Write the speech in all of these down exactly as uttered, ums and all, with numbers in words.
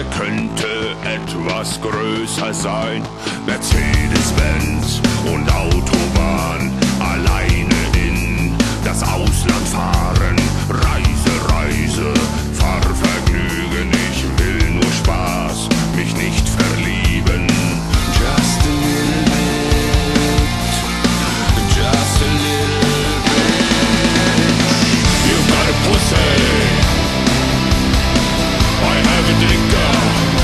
er könnte etwas größer sein. Mercedes-Benz und Autobahn, alleine in das Ausland fahren. Reise, Reise, Fahrvergnügen, ich will nur Spaß, mich nicht verlieben. Just a little bit, just a little bit. You've got a pussy, I have a drinker.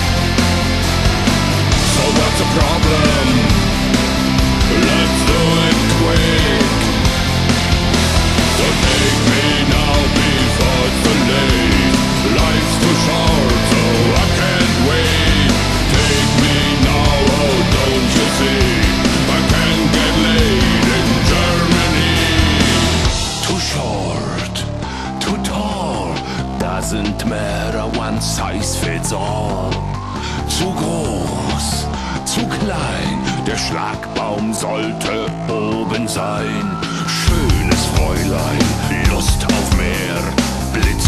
So what's the problem? Let's do it quick. So take me now before it's too late. Life's too short, so I can't wait. Take me now, oh don't you see? I can't get laid in Germany. Too short, too tall, doesn't matter, one size fits all. Zu groß, zu klein, der Schlagbaum sollte oben sein. Schönes Fräulein, Lust auf mehr, Blitz